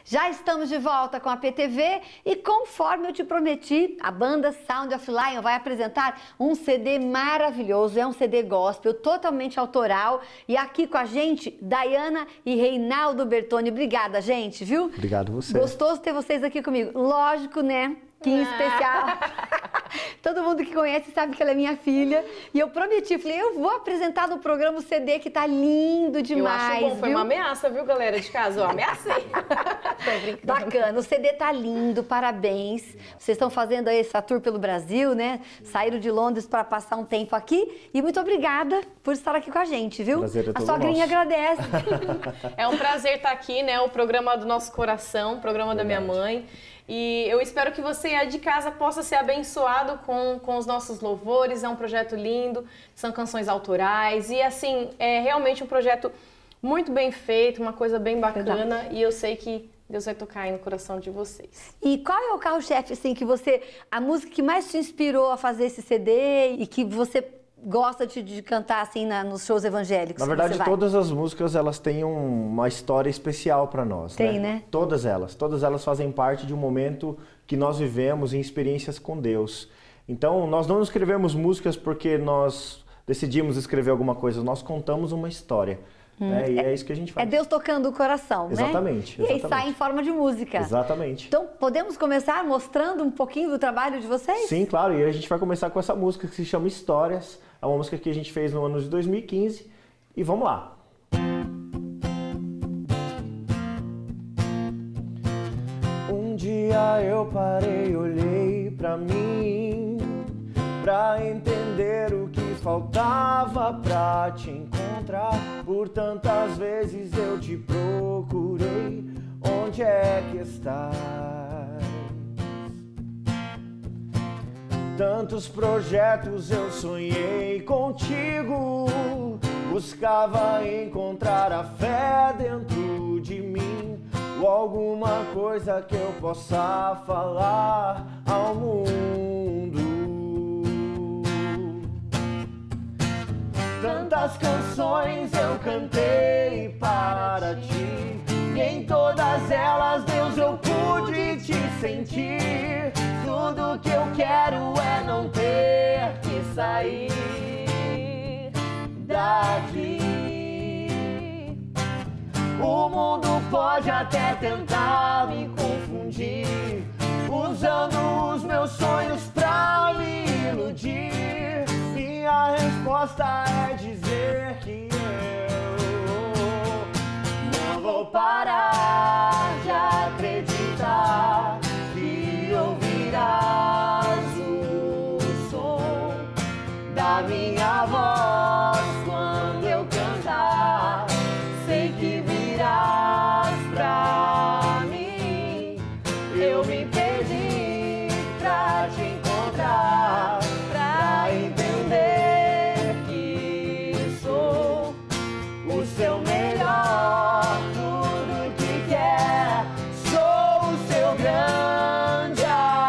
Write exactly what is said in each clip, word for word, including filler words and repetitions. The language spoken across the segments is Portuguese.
Já estamos de volta com a P T V e conforme eu te prometi, a banda Sound of Lion vai apresentar um C D maravilhoso, é um C D gospel, totalmente autoral. E aqui com a gente, Dayana e Reinaldo Bertoni. Obrigada, gente, viu? Obrigado você. Gostoso ter vocês aqui comigo. Lógico, né? Que em especial, todo mundo que conhece sabe que ela é minha filha. E eu prometi, falei, eu vou apresentar no programa o C D que tá lindo demais. Eu acho bom, viu? foi uma ameaça, viu, galera de casa? Eu ameacei. Bacana, o C D tá lindo, parabéns. Vocês estão fazendo aí essa tour pelo Brasil, né? Saíram de Londres para passar um tempo aqui. E muito obrigada por estar aqui com a gente, viu? Prazer é a todo sogrinha nosso. agradece. É um prazer estar aqui, né? O programa do nosso coração, o programa Verdade. da minha mãe. E eu espero que você aí de casa possa ser abençoado com, com os nossos louvores. É um projeto lindo, são canções autorais e assim, é realmente um projeto muito bem feito, uma coisa bem bacana. Verdade. E eu sei que Deus vai tocar aí no coração de vocês. E qual é o carro-chefe, assim, que você... A música que mais te inspirou a fazer esse C D e que você gosta de, de cantar, assim, na, nos shows evangélicos? Na que verdade, você vai? todas as músicas, elas têm um- uma história especial para nós. Tem, né? Todas elas. Todas elas fazem parte de um momento que nós vivemos em experiências com Deus. Então, nós não escrevemos músicas porque nós decidimos escrever alguma coisa. Nós contamos uma história. Né? E é, isso que a gente faz. É Deus tocando o coração, né? Exatamente, E aí exatamente. sai em forma de música. Exatamente. Então, podemos começar mostrando um pouquinho do trabalho de vocês? Sim, claro. E a gente vai começar com essa música que se chama Histórias. É uma música que a gente fez no ano de dois mil e quinze. E vamos lá. Um dia eu parei, olhei pra mim, pra entender o que faltava pra te encontrar. Por tantas vezes eu te procurei, onde é que estás? Tantos projetos eu sonhei contigo, buscava encontrar a fé dentro de mim, ou alguma coisa que eu possa falar ao mundo. Tantas canções eu cantei para ti, e em todas elas, Deus, eu pude te sentir. Tudo que eu quero é não ter que sair daqui. O mundo pode até tentar me confundir, usando os meus sonhos pra me iludir. Minha resposta é dizer que eu não vou parar de acreditar que ouvirás o som da minha voz quando eu cantar. Sei que virás pra mim. Eu me perdi pra te encontrar, pra entender que sou o seu melhor, tudo que quer. Sou o seu grande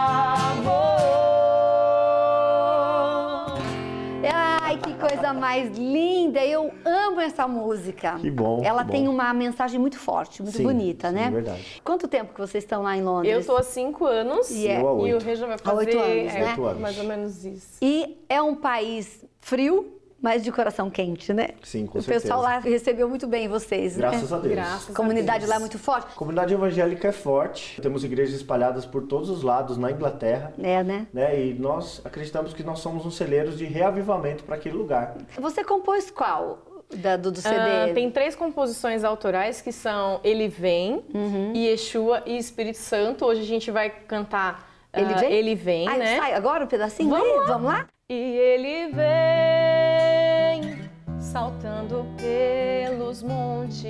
amor. Ai, que coisa mais linda! Eu amo essa música. Que bom, Ela que tem bom. uma mensagem muito forte, muito Sim, bonita, sim, né? verdade. Quanto tempo que vocês estão lá em Londres? Eu tô há cinco anos E é- Eu há e o oito. Rei já vai Há fazer oito anos, é, né? Oito anos. mais ou menos isso. E é um país frio, mas de coração quente, né? Sim, com O certeza. pessoal lá recebeu muito bem vocês, Graças né? a Deus. Graças A comunidade a Deus. lá é muito forte. A comunidade evangélica é forte. Temos igrejas espalhadas por todos os lados na Inglaterra. É, né? Né? E nós acreditamos que nós somos um celeiros de reavivamento para aquele lugar. Você compôs qual da- do, do C D? Ah, tem três composições autorais que são Ele Vem, Uhum. Yeshua e Espírito Santo. Hoje a gente vai cantar ah, Ele vem? Ele Vem, Ai, né? sai agora um pedacinho? Vamos aí? lá. Vamos lá? E ele vem saltando pelos montes.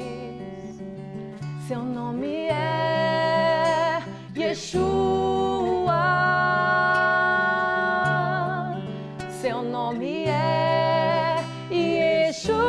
Seu nome é Yeshua. Seu nome é Yeshua.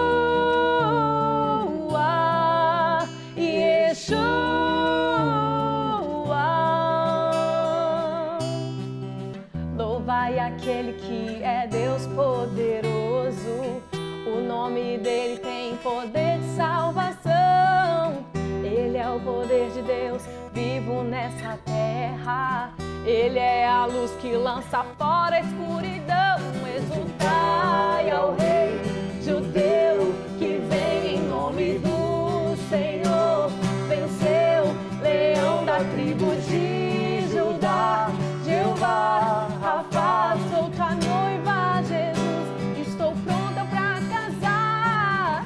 Yeshua. Louvai aquele que é Deus poderoso. O nome dele tem poder de salvação. Ele é o poder de de Deus, vivo nessa terra. Ele é a luz que lança fora a escuridão. Exultai ao Rei judeu que vem em nome do Senhor. Venceu, leão da tribo de Judá. Jeová, Rafa, sou tua noiva, Jesus. Estou pronta pra casar.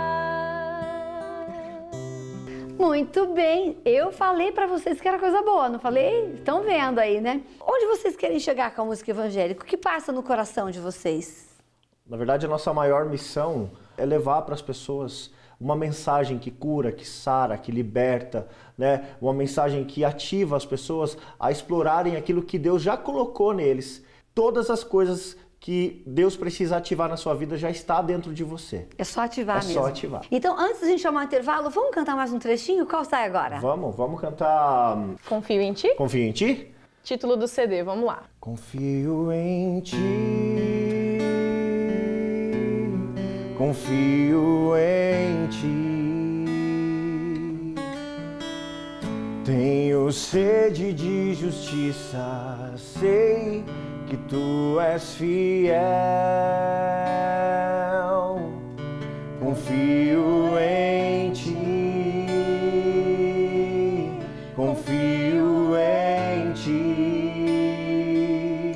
Muito bem, eu falei pra vocês que era coisa boa, não falei? Estão vendo aí, né? Onde vocês querem chegar com a música evangélica? O que passa no coração de vocês? Na verdade, a nossa maior missão é levar para as pessoas uma mensagem que cura, que sara, que liberta, né? Uma mensagem que ativa as pessoas a explorarem aquilo que Deus já colocou neles. Todas as coisas que Deus precisa ativar na sua vida já está dentro de você. É só ativar é mesmo. É só ativar. Então, antes da gente chamar o intervalo, vamos cantar mais um trechinho? Qual sai agora? Vamos, vamos cantar... Confio em ti? Confio em ti? Título do C D, vamos lá. Confio em ti, confio em ti, tenho sede de justiça, sei que tu és fiel, confio em ti, confio em ti,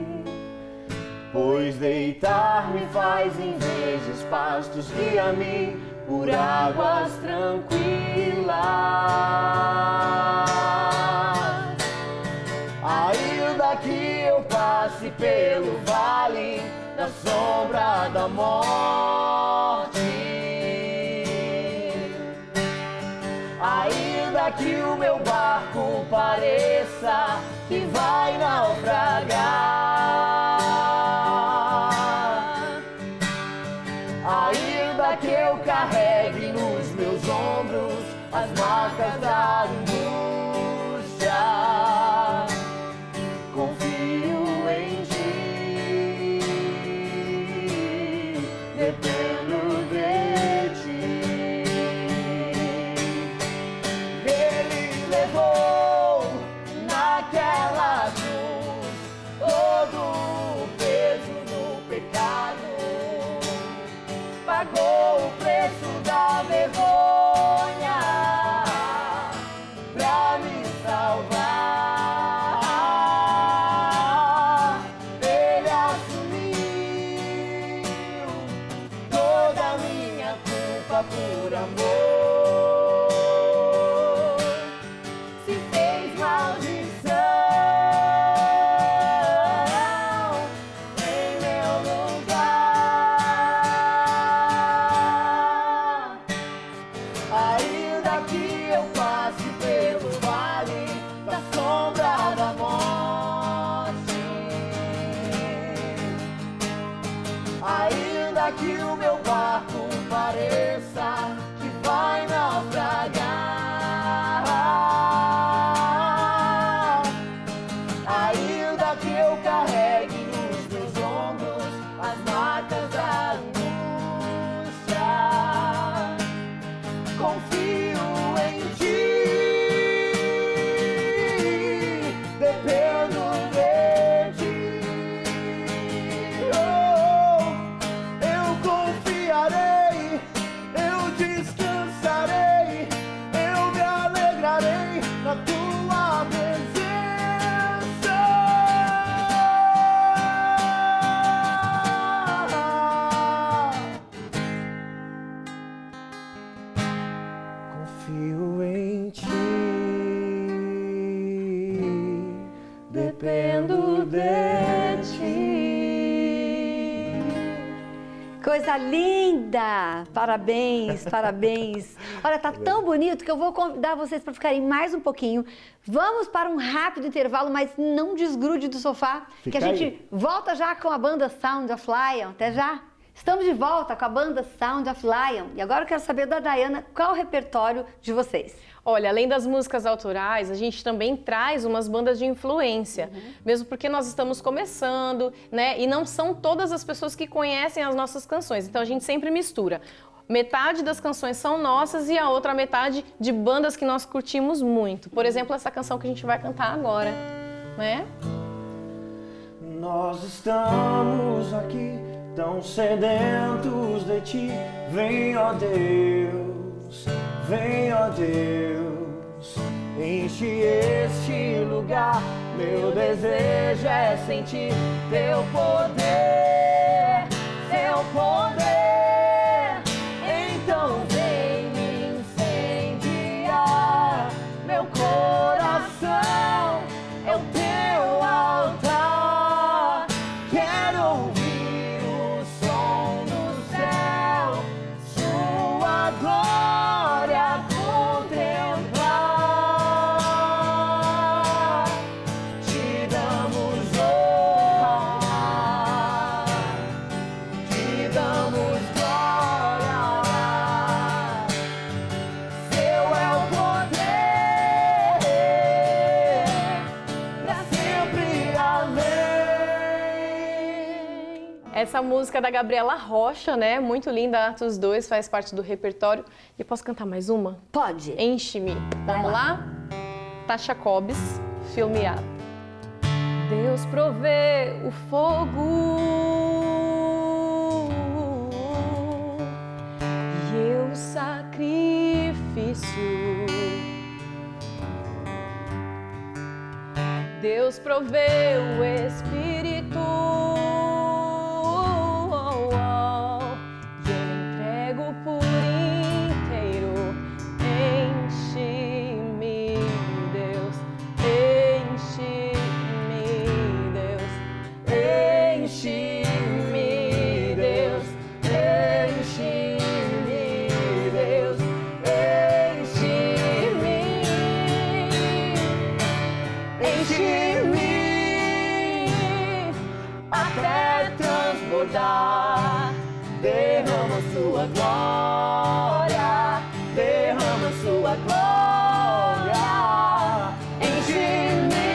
pois deitar-me faz em verdes pastos, guia-me por águas tranquilas. Ainda que eu passe pelo vale da sombra da morte, ainda que o meu barco pareça que vai naufragar, ainda que eu carregue nos meus ombros as marcas da angústia, confio em ti, dependo de ti. Ele levou naquela cruz todo o peso do pecado, pagou o preço da vergonha pra me salvar. Ele assumiu toda a minha culpa por amor, se fez maldição em meu lugar. Ainda que eu passe pelo vale da sombra da morte, ainda que o meu barco pareça que vai naufragar, ainda que eu carregue nos meus ombros as marcas da angústia, confio em ti, dependo de ti. Oh, eu confiarei, eu descansarei, eu me alegrarei na tua presença. Confio em ti, dependo de ti. Coisa linda! Parabéns, parabéns. Olha, tá tão bonito que eu vou convidar vocês para ficarem mais um pouquinho. Vamos para um rápido intervalo, mas não desgrude do sofá, Fica que a gente aí. volta já com a banda Sound of Lion. Até já! Estamos de volta com a banda Sound of Lion. E agora eu quero saber da Dayana qual o repertório de vocês. Olha, além das músicas autorais, a gente também traz umas bandas de influência, uhum. mesmo porque nós estamos começando, né? E não são todas as pessoas que conhecem as nossas canções, então a gente sempre mistura. metade das canções são nossas e a outra metade de bandas que nós curtimos muito. Por exemplo, essa canção que a gente vai cantar agora, né? Nós estamos aqui tão sedentos de ti. Vem, ó Deus, vem, ó Deus, enche este lugar. Meu desejo é sentir teu poder, teu poder. Então vem me incendiar. Meu coração é o teu altar. Quero ouvir o som do céu, sua glória contemplar. Te damos honra, te damos glória. Seu é o poder, pra sempre amém. Essa música da Gabriela Rocha, né? Muito linda, Atos dois, faz parte do repertório. E posso cantar mais uma? Pode. Enche-me. Vai Vamos lá. lá? Tasha Cobbs, Fill Me Up. Deus provê o fogo e eu o sacrifício. Deus provê o Espírito e eu me entrego por inteiro. Enche-me, Deus, enche-me, Deus, enche-me, Deus, enche-me, Deus, enche-me, enche-me até transbordar. Derrama sua glória, derrama sua glória. Enche-me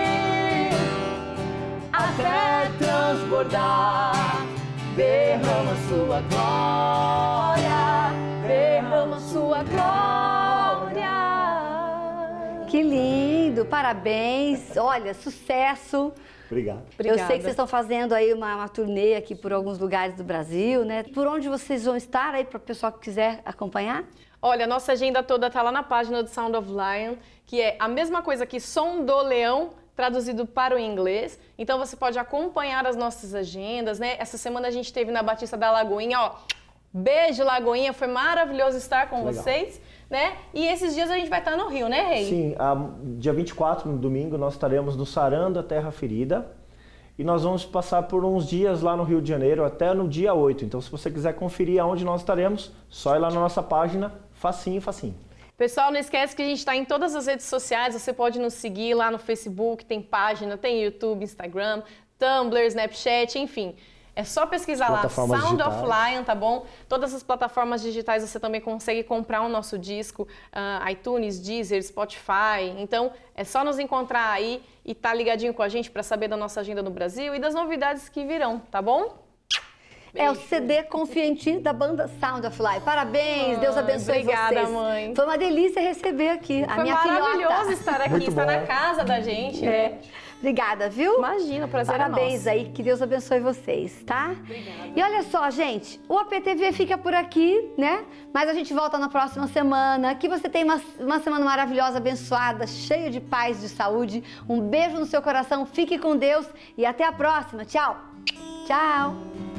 até transbordar. Derrama sua glória, derrama sua glória. Que lindo, parabéns. Olha, sucesso. Obrigado. Eu sei que vocês estão fazendo aí uma, uma turnê aqui por alguns lugares do Brasil, né? Por onde vocês vão estar aí para o pessoal que quiser acompanhar? Olha, a nossa agenda toda tá lá na página do Sound of Lion, que é a mesma coisa que Som do Leão, traduzido para o inglês. Então você pode acompanhar as nossas agendas, né? Essa semana a gente esteve na Batista da Lagoinha, ó. Beijo, Lagoinha, foi maravilhoso estar com Legal. vocês, né? E esses dias a gente vai estar no Rio, né, Rei? Sim, a, dia vinte e quatro, no domingo, nós estaremos no Sarando a Terra Ferida. E nós vamos passar por uns dias lá no Rio de Janeiro, até no dia oito. Então, se você quiser conferir aonde nós estaremos, só ir lá na nossa página, facinho, facinho. Pessoal, não esquece que a gente está em todas as redes sociais, você pode nos seguir lá no Facebook, tem página, tem YouTube, Instagram, Tumblr, Snapchat, enfim. É só pesquisar lá, Sound of Lion, tá bom? Todas as plataformas digitais você também consegue comprar o nosso disco, uh, iTunes, Deezer, Spotify. Então, é só nos encontrar aí e tá ligadinho com a gente para saber da nossa agenda no Brasil e das novidades que virão, tá bom? É o C D Confia em Ti da banda Sound of Life. Parabéns, Deus abençoe obrigada, vocês. mãe. Foi uma delícia receber aqui a Foi minha maravilhoso filhota. estar aqui, Muito estar bom. na casa da gente, né? Obrigada, viu? Imagina, o prazer Parabéns é nosso. aí, que Deus abençoe vocês, tá? Obrigada. E olha só, gente, o A P T V fica por aqui, né? Mas a gente volta na próxima semana. Que você tenha uma, uma semana maravilhosa, abençoada, cheia de paz, de saúde. Um beijo no seu coração, fique com Deus e até a próxima. Tchau! Tchau!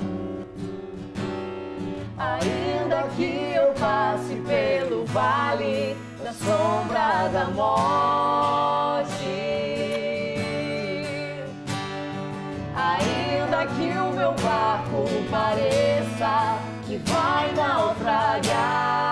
Ainda que eu passe pelo vale da sombra da morte, ainda que o meu barco pareça que vai naufragar,